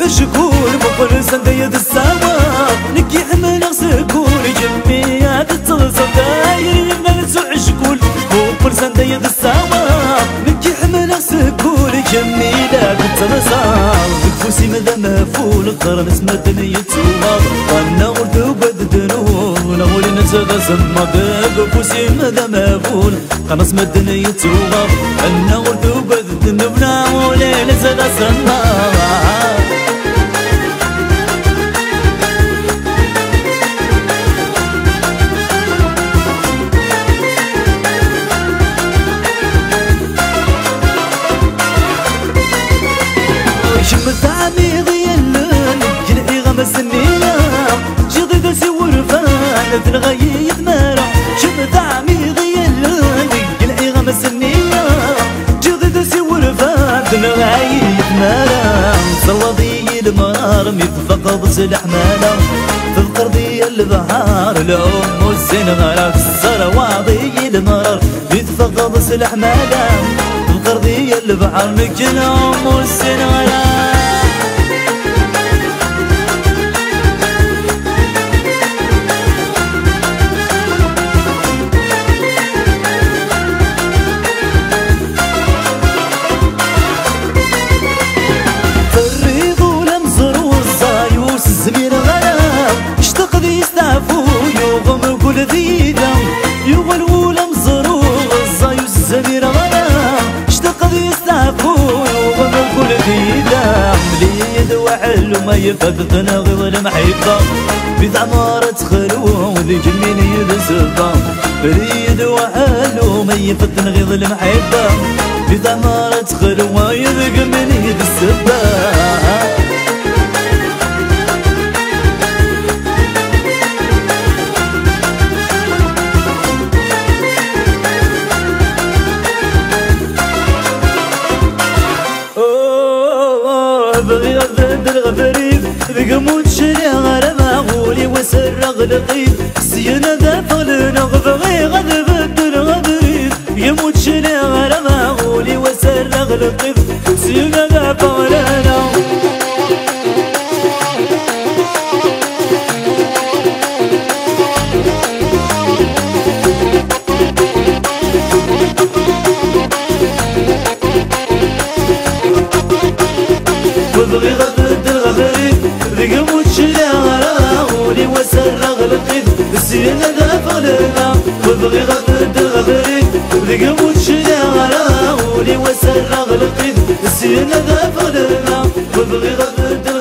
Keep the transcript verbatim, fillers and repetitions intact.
شكور مقل سنديد السماء نكي حمل سكور جميع تتصل داير يبنى نسوع شكور مقل سنديد السماء نكي حمل سكور جميع تتصل فوسي مدى مفول قرن اسم الدنيا تسوى وانا غرد وبددنون نقول نزد سما دق فوسي مدى مفول قرن اسم الدنيا تسوى وانا غرد وبددنون نقول نزد سما شمت عميغي اللون جنعي غمس النية جغد سور فان تلغي يتمارا شمت عميغي اللون جنعي غمس النية جغد سور فان تلغي يتمارا صلضي المرار متفقد سلح مالا تذكر ذي البحار الأم والسنغرة الصرواضي المرار متفقد سلح مالا تذكر ذي البحر مكن أم والسنغرة يغلول مزروغ الزايوس الزمير غلام اشتاق ذي يستعفو يغلو كل ذيدا مليد وحلو ما يفقد نغض المحبة بيت عمارة خلو ذي جمين يدسبا مليد وحلو ما يفقد نغض المحبة بيت عمارة خلو ذي جمين يدسبا بغي غفد الغفريف ذقمون شري غير معقولي وسرق لطيف سينا دافل نغف غي غذفد الغفريف يموت شري غير معقولي وسرق لطيف سينا دافل نغف بغي غفد الغفريف ذقموت شلا غراولي وسرق لطيف السينا دافلنا وبغي غفد الغفريف ذقموت شلا غراولي وسرق لطيف السينا دافلنا وبغي غفد